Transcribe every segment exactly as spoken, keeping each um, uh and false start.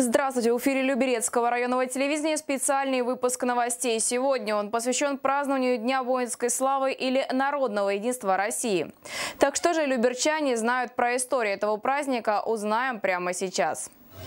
Здравствуйте! В эфире Люберецкого районного телевидения специальный выпуск новостей. Сегодня он посвящен празднованию Дня воинской славы или Народного единства России. Так что же люберчане знают про историю этого праздника, узнаем прямо сейчас.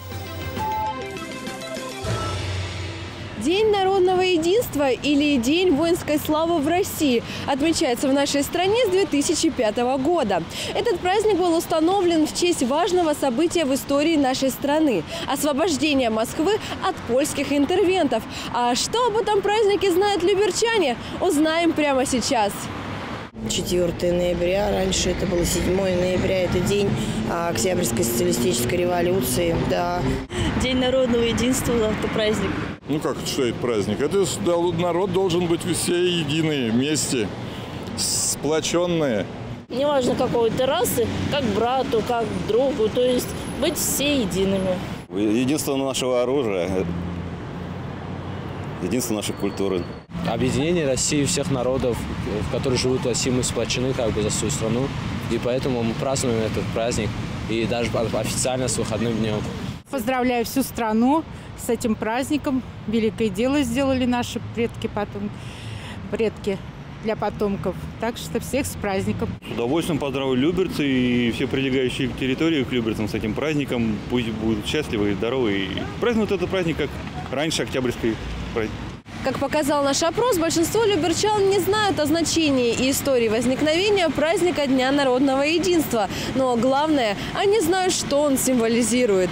День народного единства или День воинской славы в России отмечается в нашей стране с две тысячи пятого года. Этот праздник был установлен в честь важного события в истории нашей страны – освобождения Москвы от польских интервентов. А что об этом празднике знают люберчане, узнаем прямо сейчас. четвёртого ноября, раньше это было седьмого ноября, это день Октябрьской социалистической революции, да. День народного единства, это праздник. Ну как, что это праздник? Это народ должен быть все единые, вместе, сплоченные. Неважно какой ты расы, как брату, как другу, то есть быть все едиными. Единство нашего оружия, единство нашей культуры. Объединение России всех народов, в которых живут в России, мы сплочены как бы за свою страну. И поэтому мы празднуем этот праздник, и даже официально с выходным днем. Поздравляю всю страну с этим праздником. Великое дело сделали наши предки, потом, предки для потомков. Так что всех с праздником. С удовольствием поздравляю люберцы и все прилегающие территории к люберцам с этим праздником. Пусть будут счастливы и здоровы. И празднуют этот праздник, как раньше Октябрьской праздник. Как показал наш опрос, большинство люберчан не знают о значении и истории возникновения праздника Дня народного единства. Но главное, они знают, что он символизирует.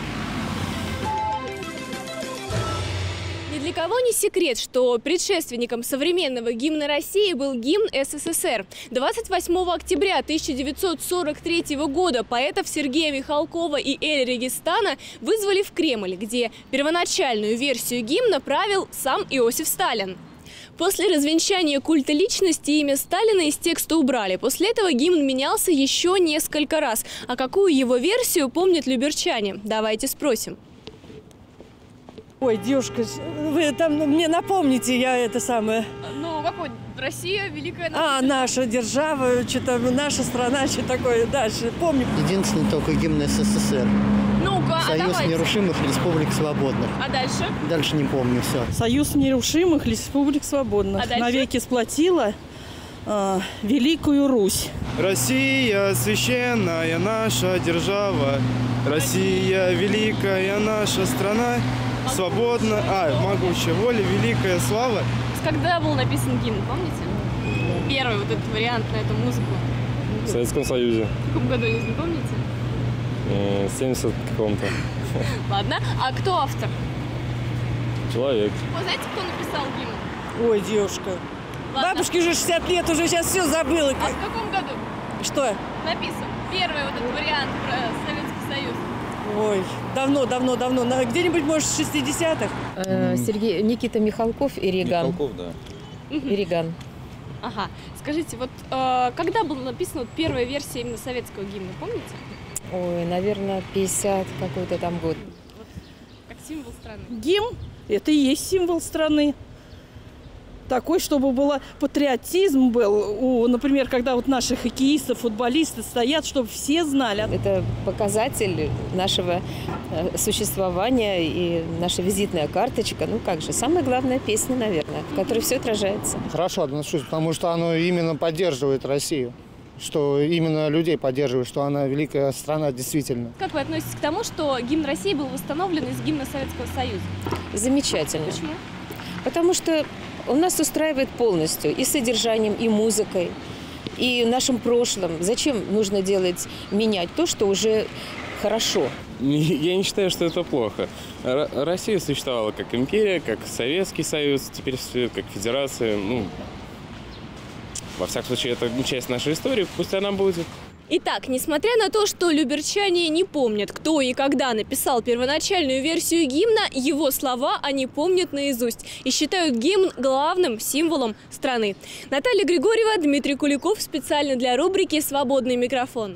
Ни для кого не секрет, что предшественником современного гимна России был гимн СССР. двадцать восьмого октября тысяча девятьсот сорок третьего года поэтов Сергея Михалкова и Эли Регистана вызвали в Кремль, где первоначальную версию гимна правил сам Иосиф Сталин. После развенчания культа личности имя Сталина из текста убрали. После этого гимн менялся еще несколько раз. А какую его версию помнят люберчане? Давайте спросим. Ой, девушка, вы там мне напомните, я это самое. Ну, какой? Россия, великая наша. А, наша держава, что-то наша страна, что такое дальше, помню. Единственный только гимн СССР. Ну-ка, Союз а нерушимых республик свободных. А дальше? Дальше не помню все. Союз нерушимых республик свободных. А дальше? Навеки сплотила э, Великую Русь. Россия, священная наша держава. Россия, великая наша страна. Свободно, а, могучая воля, великая слава. Когда был написан гимн, помните? Первый вот этот вариант на эту музыку. В Советском Союзе. В каком году, не помните? В семидесятом каком-то. Ладно. А кто автор? Человек. Вы знаете, кто написал гимн? Ой, девушка. Ладно. Бабушке уже шестьдесят лет, уже сейчас все забыла. А в каком году? Что? Написан. Первый вот этот вариант про Советский Союз. Ой, давно, давно, давно. Где-нибудь, может, в шестидесятых? Э, Сергей, Никита Михалков и Риган. Михалков, да. И Риган. Ага. Скажите, вот э, когда была написана вот первая версия именно советского гимна, помните? Ой, наверное, пятьдесят какой-то там год. Вот, как символ страны. Гимн – это и есть символ страны. Такой, чтобы был патриотизм был, у, например, когда вот наши хоккеисты, футболисты стоят, чтобы все знали. Это показатель нашего существования и наша визитная карточка. Ну как же, самая главная песня, наверное, в которой все отражается. Хорошо отношусь, потому что оно именно поддерживает Россию. Что именно людей поддерживает, что она великая страна действительно. Как вы относитесь к тому, что гимн России был восстановлен из гимна Советского Союза? Замечательно. Почему? Потому что он нас устраивает полностью и содержанием, и музыкой, и нашим прошлым. Зачем нужно делать, менять то, что уже хорошо? Я не считаю, что это плохо. Россия существовала как империя, как Советский Союз, теперь как федерация. Ну, во всяком случае, это часть нашей истории, пусть она будет. Итак, несмотря на то, что люберчане не помнят, кто и когда написал первоначальную версию гимна, его слова они помнят наизусть и считают гимн главным символом страны. Наталья Григорьева, Дмитрий Куликов специально для рубрики «Свободный микрофон».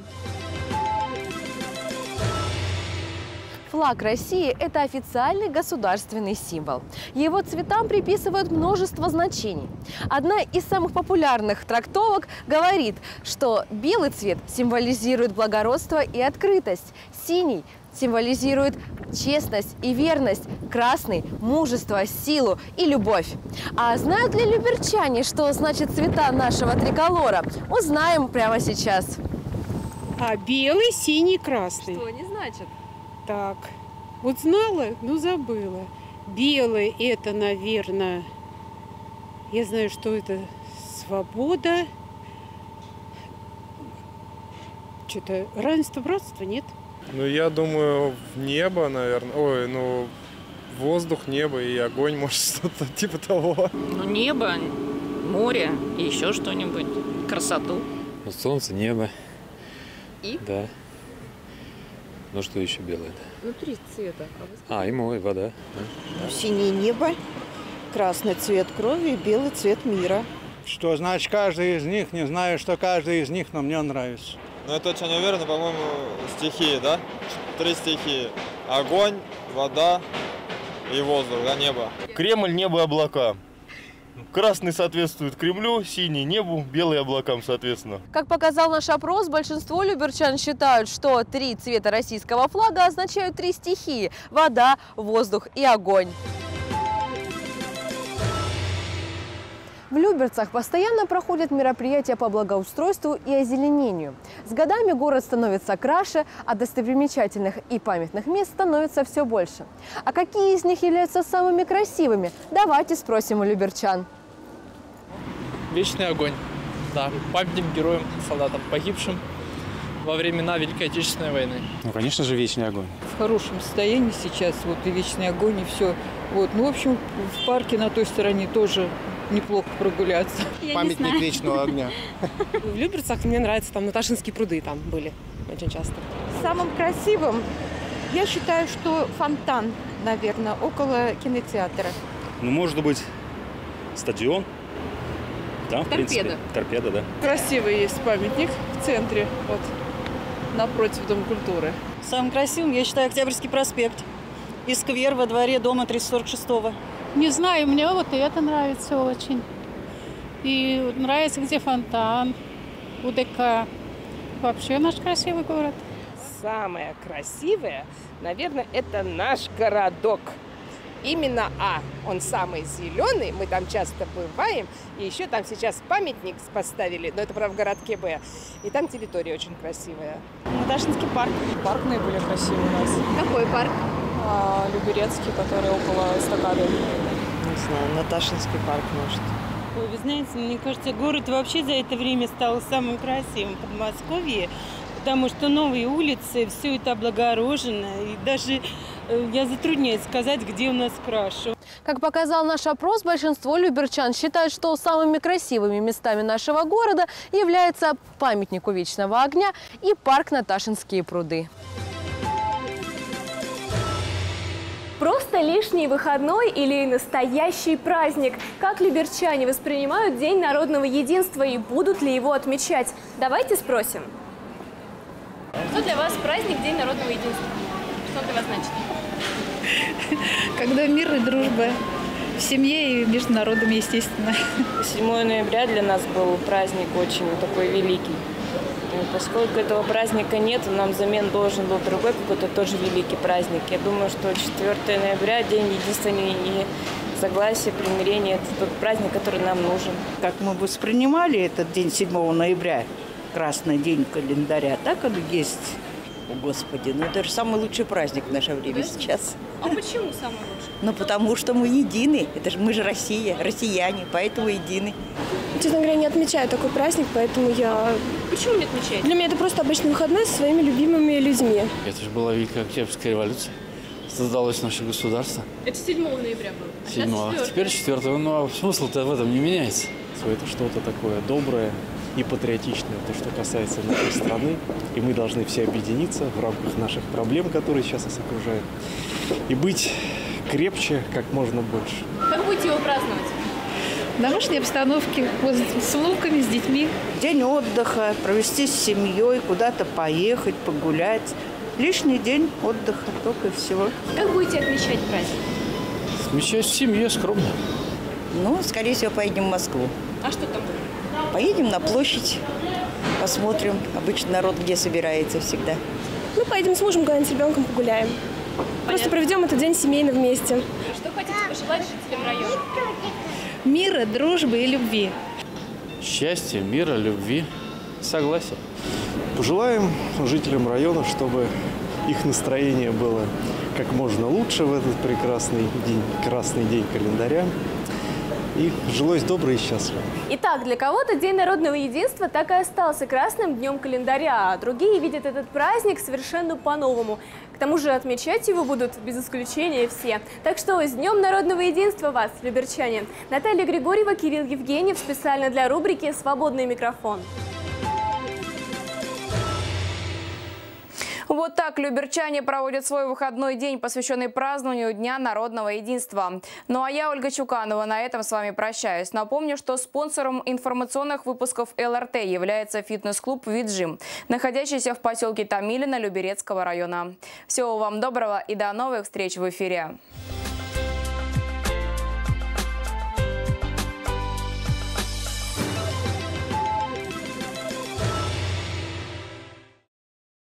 Флаг России – это официальный государственный символ. Его цветам приписывают множество значений. Одна из самых популярных трактовок говорит, что белый цвет символизирует благородство и открытость, синий – символизирует честность и верность, красный – мужество, силу и любовь. А знают ли люберчане, что значит цвета нашего триколора? Узнаем прямо сейчас. А белый, синий, красный. Что они значат? Так, вот знала, но забыла. Белый – это, наверное, я знаю, что это свобода. Что-то равенство, братство, нет? Ну, я думаю, в небо, наверное. Ой, ну, воздух, небо и огонь, может, что-то типа того. Ну, небо, море и еще что-нибудь. Красоту. Ну, солнце, небо. И? Да. Ну, что еще белое? Ну, три цвета. А, и море, вода. Да. Синее небо, красный цвет крови и белый цвет мира. Что значит каждый из них? Не знаю, что каждый из них, но мне нравится. Ну, я точно не уверен, по-моему, стихии, да? Три стихии. Огонь, вода и воздух, да, небо. Кремль, небо и облака. Красный соответствует Кремлю, синий – небу, белый – облакам, соответственно. Как показал наш опрос, большинство люберчан считают, что три цвета российского флага означают три стихии – вода, воздух и огонь. В Люберцах постоянно проходят мероприятия по благоустройству и озеленению. С годами город становится краше, а достопримечательных и памятных мест становится все больше. А какие из них являются самыми красивыми? Давайте спросим у люберчан. Вечный огонь. Да, памятник героям, солдатам, погибшим во времена Великой Отечественной войны. Ну, конечно же, вечный огонь. В хорошем состоянии сейчас, вот и вечный огонь, и все. Вот. Ну, в общем, в парке на той стороне тоже неплохо прогуляться. Я Памятник вечного огня. В Люберцах мне нравится, там Наташинские пруды там были очень часто. Самым красивым я считаю, что фонтан, наверное, около кинотеатра. Ну, может быть, стадион. Там, в принципе, торпеда, да. Красивый есть памятник в центре, вот, напротив Дома культуры. Самым красивым, я считаю, Октябрьский проспект и сквер во дворе дома триста сорок шестого. Не знаю, мне вот это нравится очень. И нравится, где фонтан, УДК. Вообще наш красивый город. Самое красивое, наверное, это наш городок. Именно А, он самый зеленый, мы там часто бываем. И еще там сейчас памятник поставили, но это, правда, в городке Б. И там территория очень красивая. Наташинский парк. Парк наиболее красивый у нас. Какой парк? А, Люберецкий, который около эстакады. Не знаю, Наташинский парк, может. Ой, вы знаете, мне кажется, город вообще за это время стал самым красивым в Подмосковье, потому что новые улицы, все это облагорожено, и даже э, я затрудняюсь сказать, где у нас краше. Как показал наш опрос, большинство люберчан считают, что самыми красивыми местами нашего города являются памятник вечного огня и парк Наташинские пруды. Просто лишний выходной или настоящий праздник? Как люберчане воспринимают День народного единства и будут ли его отмечать? Давайте спросим. Что для вас праздник День народного единства? Что для вас значит? Когда мир и дружба в семье и между народами, естественно. седьмое ноября для нас был праздник очень такой великий. И поскольку этого праздника нет, нам взамен должен был другой какой-то тоже великий праздник. Я думаю, что четвёртое ноября, День единства и согласия, примирения, это тот праздник, который нам нужен. Как мы воспринимали этот день седьмого ноября, красный день календаря, так он и есть. О, Господи, ну это же самый лучший праздник в наше время, да? Сейчас. А почему самый лучший? Ну потому что мы едины, это же мы же Россия, россияне, поэтому едины. Честно говоря, не отмечаю такой праздник, поэтому я... Почему не отмечаете? Для меня это просто обычный выходной со своими любимыми людьми. Это же была Великая Октябрьская революция. Создалось наше государство. Это седьмого ноября было. А седьмого. Теперь четвёртого. Ну а смысл-то в этом не меняется. Это что-то такое доброе и патриотичное, то, что касается нашей страны. И мы должны все объединиться в рамках наших проблем, которые сейчас нас окружают. И быть крепче как можно больше. Как будете его праздновать? В домашней обстановке, вот, с внуками, с детьми. День отдыха, провести с семьей, куда-то поехать, погулять. Лишний день отдыха, только и всего. Как будете отмечать праздник? Отмечать в семье, скромно. Ну, скорее всего, поедем в Москву. А что там будет? Поедем на площадь, посмотрим. Обычно народ где собирается всегда. Ну, поедем с мужем куда-нибудь с ребенком погуляем. Понятно. Просто проведем этот день семейно вместе. Что хотите пожелать жителям района? Мира, дружбы и любви. Счастья, мира, любви, согласия. Пожелаем жителям района, чтобы их настроение было как можно лучше в этот прекрасный день, красный день календаря. И жилось добро и счастливо. Итак, для кого-то День народного единства так и остался красным днем календаря, а другие видят этот праздник совершенно по-новому. К тому же отмечать его будут без исключения все. Так что с Днем народного единства вас, люберчане! Наталья Григорьева, Кирилл Евгеньев специально для рубрики «Свободный микрофон». Вот так люберчане проводят свой выходной день, посвященный празднованию Дня народного единства. Ну а я, Ольга Чуканова, на этом с вами прощаюсь. Напомню, что спонсором информационных выпусков эл эр тэ является фитнес-клуб «Виджим», находящийся в поселке Томилино Люберецкого района. Всего вам доброго и до новых встреч в эфире.